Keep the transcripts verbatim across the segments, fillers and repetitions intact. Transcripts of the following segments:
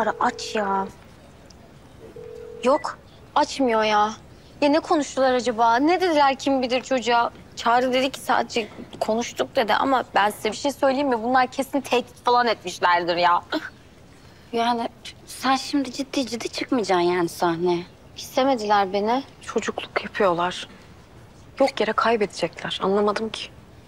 Çağrı aç ya. Yok, açmıyor ya. Ya ne konuştular acaba? Ne dediler kim bilir çocuğa? Çağrı dedi ki sadece konuştuk dedi ama ben size bir şey söyleyeyim mi? Bunlar kesin tehdit falan etmişlerdir ya. Yani sen şimdi ciddi ciddi çıkmayacaksın yani sahneye. İstemediler beni. Çocukluk yapıyorlar. Yok yere kaybedecekler. Anlamadım ki.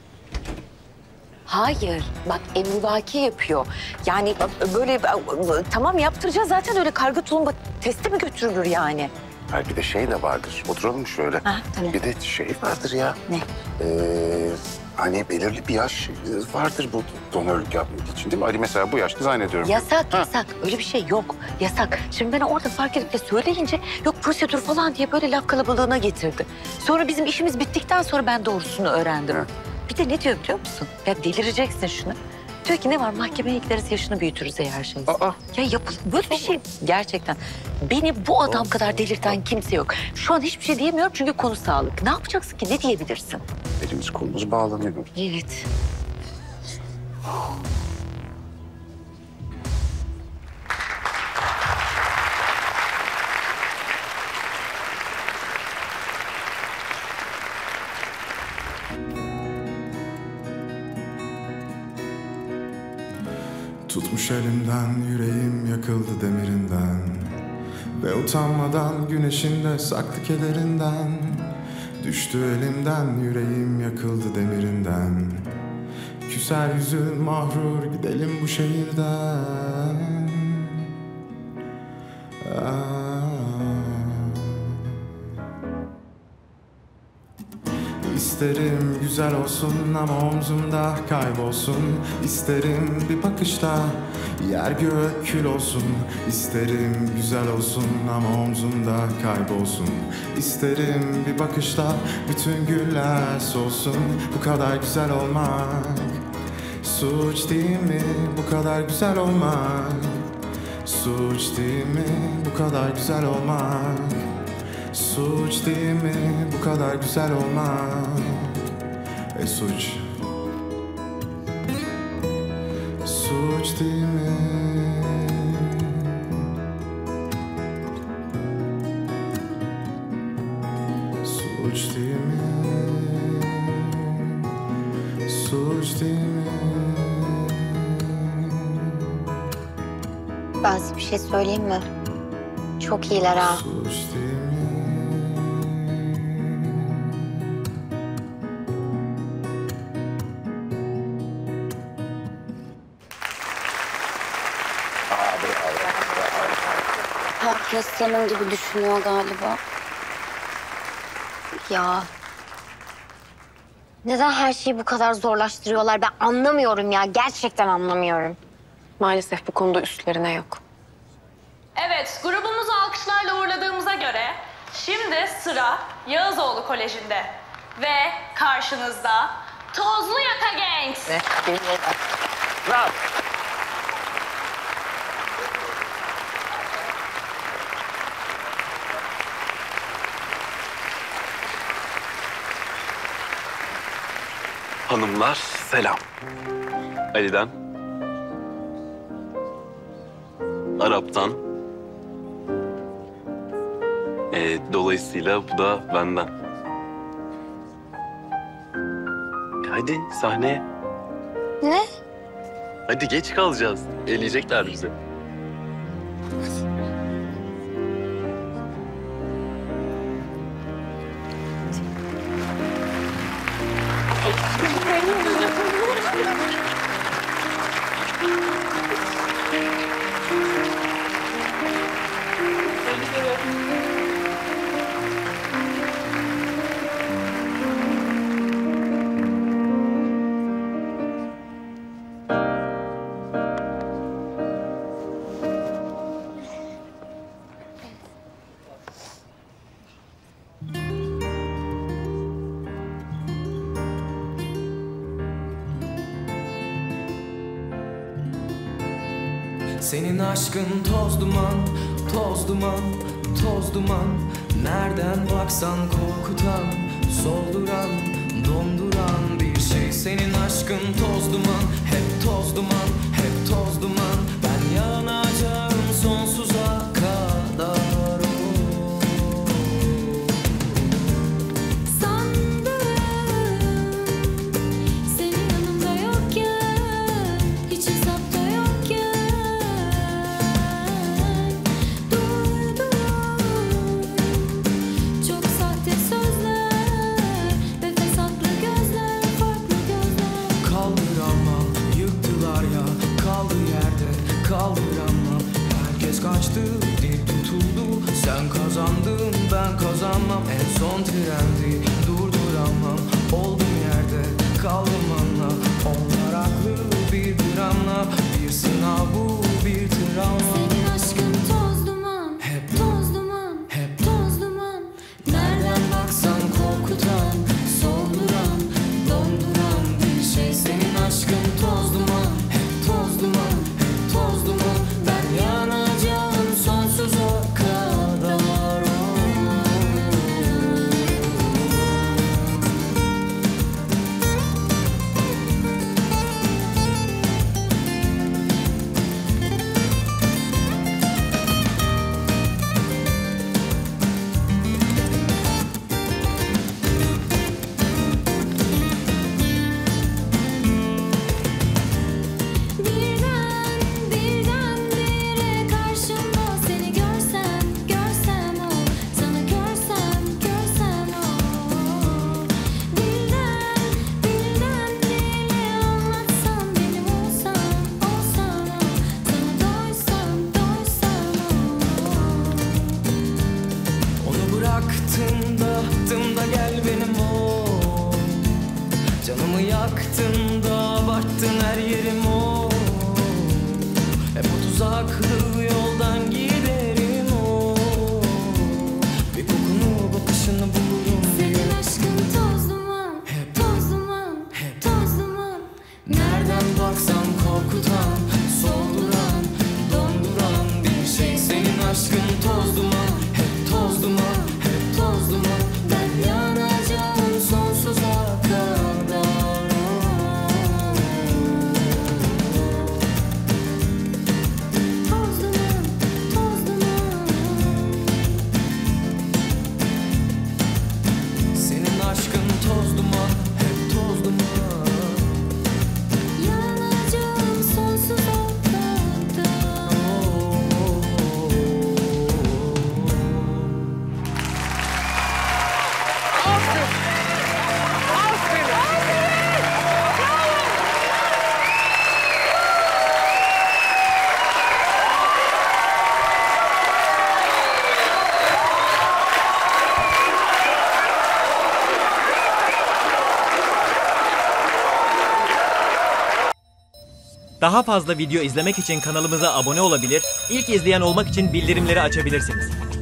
Hayır. Bak emrivaki yapıyor. Yani böyle tamam yaptıracağız zaten öyle karga tulumba testi mi götürülür yani? Hayır bir de şey de vardır. Oturalım şöyle. Ha, tamam. Bir de şey vardır ya. Ne? Ee, hani belirli bir yaş vardır bu donörlük yapmak için değil mi? Ali mesela bu yaşta zannediyorum. Yasak Ha. yasak. Öyle bir şey yok. Yasak. Şimdi ben orada fark edip de söyleyince yok prosedür falan diye böyle laf kalabalığına getirdi. Sonra bizim işimiz bittikten sonra ben doğrusunu öğrendim. Hı. Bir de ne diyor biliyor musun? Ya delireceksin şunu. Diyor ki ne var mahkemeye gideriz yaşını büyütürüz eğer şeyse. Aa. Ya yapıl böyle bir şey gerçekten. Beni bu adam kadar delirten kimse yok. Şu an hiçbir şey diyemiyorum çünkü konu sağlık. Ne yapacaksın ki? Ne diyebilirsin? Elimiz kolumuz bağlanıyor. Evet. Tutmuş elimden, yüreğim yakıldı demirinden. Ve utanmadan güneşin de saklı kederinden. Düştü elimden, yüreğim yakıldı demirinden. Küser yüzün mahrur, gidelim bu şehirden. Aa. İsterim güzel olsun ama omzumda kaybolsun. İsterim bir bakışta yer gök kül olsun. İsterim güzel olsun ama omzumda kaybolsun. İsterim bir bakışta bütün güller solsun. Bu kadar güzel olmak suç değil mi? Bu kadar güzel olmak suç değil mi? Bu kadar güzel olmak suç değil mi? Bu kadar güzel olmak e suç. Suç değil mi? Suç değil mi? Suç değil mi? Ben size bir şey söyleyeyim mi? Çok iyiler ha. Suç değil mi? Herkes senin gibi düşünüyor galiba. Ya. Neden her şeyi bu kadar zorlaştırıyorlar? Ben anlamıyorum ya. Gerçekten anlamıyorum. Maalesef bu konuda üstlerine yok. Evet, grubumuzu alkışlarla uğurladığımıza göre şimdi sıra Yağızoğlu Koleji'nde. Ve karşınızda Tozlu Yaka Gangs. Bravo. Hanımlar selam. Ali'den, Arap'tan, ee, dolayısıyla bu da benden. E hadi sahneye. Ne? Hadi geç kalacağız. Eleyecekler bizi. Senin aşkın toz duman, toz duman, toz duman. Nereden baksan korkutan, solduran, donduran bir şey. Senin aşkın toz duman, hep toz duman, hep toz duman. Ben yanacağım son kaldıramam. Herkes kaçtı, dil tutuldu. Sen kazandın, ben kazanmam. En son trendi durduramam. Oldum yerde, kaldım anla. Onlar haklı bir gramla. Bir sınav bu, bir travma. Senin aşkın toz duman, Hep toz duman, hep toz duman. nereden baksan korkutan, solduran, donduran bir şey. Senin aşkın toz duman, hep toz duman, hep toz duman. Ben yanacağım sonsuza kadar. Birden, birden bire karşımda seni görsem, görsem o. Sana görsem, görsem o. Birden, birden bire anlatsam benim olsam, olsam o. Sana doysam, doysam o. Onu bıraktın da attım da gel benim ol. Canımı yaktın da abarttın her yerim o. Hep o tuzaklı yoldan giderim o. Bir kokunu bakışını bulurum diye. Senin aşkın toz duman, Hep toz duman, hep toz duman. nereden baksan korkutan, solduran, donduran bir şey. Senin aşkın toz duman, hep toz duman, hep toz duman. Ben yanacağım sonsuza kadar. Toz duman, toz duman. Senin aşkın toz duman, hep toz duman. Yanacağım sonsuza kadar. Daha fazla video izlemek için kanalımıza abone olabilir, ilk izleyen olmak için bildirimleri açabilirsiniz.